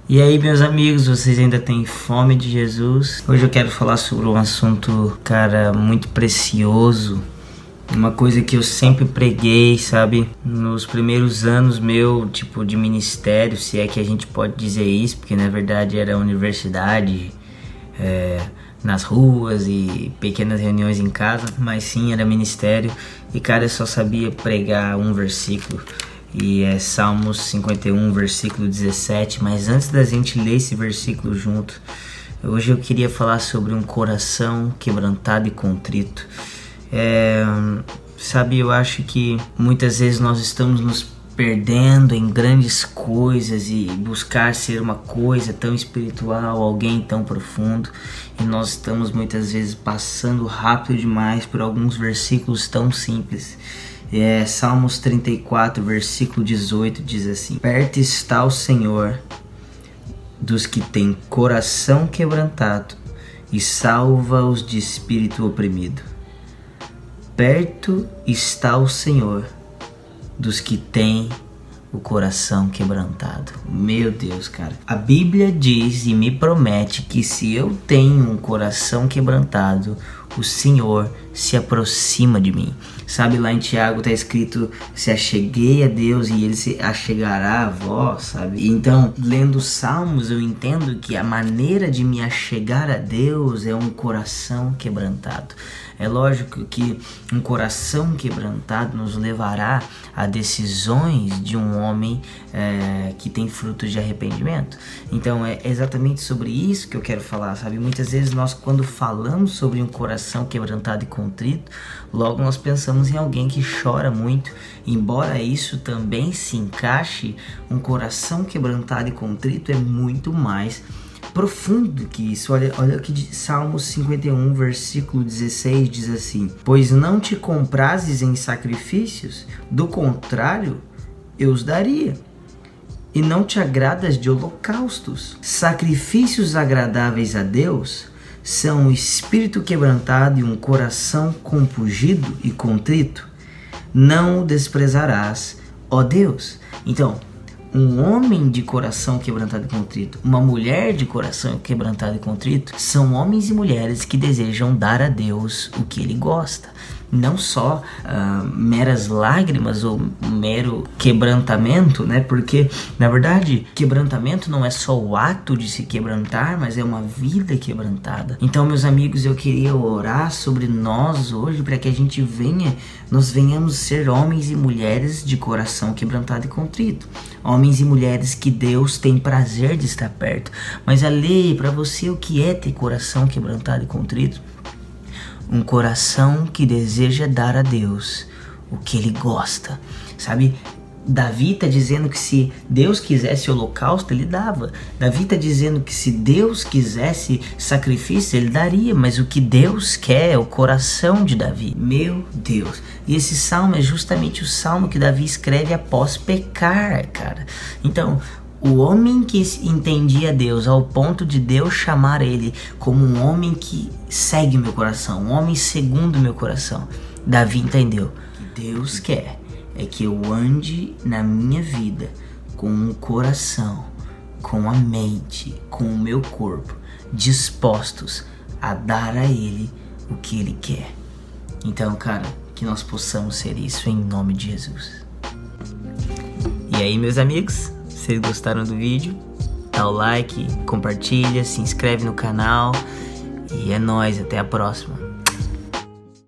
E aí, meus amigos, vocês ainda têm fome de Jesus? Hoje eu quero falar sobre um assunto, cara, muito precioso. Uma coisa que eu sempre preguei, sabe? Nos primeiros anos meu, tipo, de ministério, se é que a gente pode dizer isso, porque na verdade era universidade, nas ruas e pequenas reuniões em casa, mas sim, era ministério. E cara, eu só sabia pregar um versículo. E é Salmos 51, versículo 17. Mas antes da gente ler esse versículo junto, hoje eu queria falar sobre um coração quebrantado e contrito. Sabe, eu acho que muitas vezes nós estamos nos perdendo em grandes coisas e buscar ser uma coisa tão espiritual, alguém tão profundo, e nós estamos muitas vezes passando rápido demais por alguns versículos tão simples. Salmos 34, versículo 18 diz assim: perto está o Senhor dos que têm coração quebrantado e salva-os de espírito oprimido. Perto está o Senhor dos que têm o coração quebrantado. Meu Deus, cara. A Bíblia diz e me promete que se eu tenho um coração quebrantado, o Senhor se aproxima de mim. Sabe, lá em Tiago está escrito: se acheguei a Deus e Ele se achegará a vós, sabe? Então, lendo Salmos, eu entendo que a maneira de me achegar a Deus é um coração quebrantado. É lógico que um coração quebrantado nos levará a decisões de um homem que tem frutos de arrependimento. Então é exatamente sobre isso que eu quero falar, sabe? Muitas vezes nós, quando falamos sobre um coração quebrantado e contrito, logo nós pensamos em alguém que chora muito. Embora isso também se encaixe, um coração quebrantado e contrito é muito mais profundo que isso. Olha o que Salmos 51, versículo 16 diz assim: pois não te comprazes em sacrifícios, do contrário eu os daria, e não te agradas de holocaustos. Sacrifícios agradáveis a Deus são um espírito quebrantado e um coração compungido e contrito, não o desprezarás, ó Deus. Então, um homem de coração quebrantado e contrito, uma mulher de coração quebrantado e contrito, são homens e mulheres que desejam dar a Deus o que Ele gosta. Não só meras lágrimas ou mero quebrantamento, né? Porque, na verdade, quebrantamento não é só o ato de se quebrantar, mas é uma vida quebrantada. Então, meus amigos, eu queria orar sobre nós hoje para que a gente nós venhamos ser homens e mulheres de coração quebrantado e contrito. Homens e mulheres que Deus tem prazer de estar perto. Mas ali, para você, o que é ter coração quebrantado e contrito? Um coração que deseja dar a Deus o que Ele gosta, sabe? Davi está dizendo que se Deus quisesse holocausto, Ele dava. Davi está dizendo que se Deus quisesse sacrifício, Ele daria. Mas o que Deus quer é o coração de Davi. Meu Deus! E esse salmo é justamente o salmo que Davi escreve após pecar, cara. Então, o homem que entendia Deus ao ponto de Deus chamar ele como um homem que segue o meu coração, um homem segundo o meu coração, Davi entendeu que Deus quer é que eu ande na minha vida com o coração, com a mente, com o meu corpo, dispostos a dar a Ele o que Ele quer. Então, cara, que nós possamos ser isso em nome de Jesus. E aí, meus amigos? Se vocês gostaram do vídeo, dá o like, compartilha, se inscreve no canal e é nóis, até a próxima.